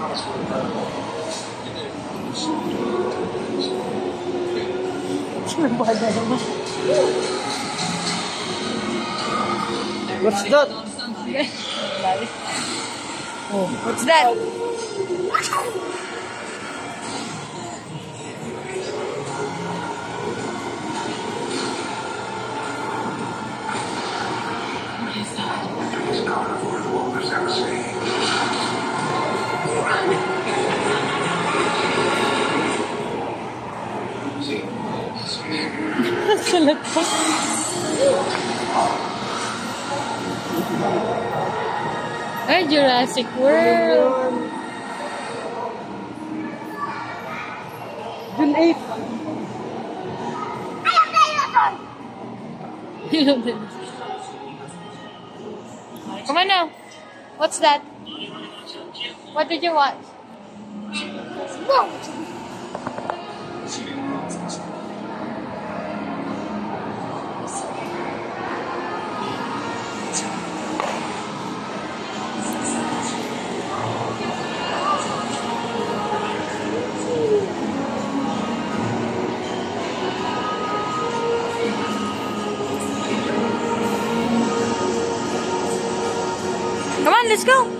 What's that? Oh, what's that? Ay, Jurassic World. June 8. Come on now. What's that? What did you watch? Come on, let's go.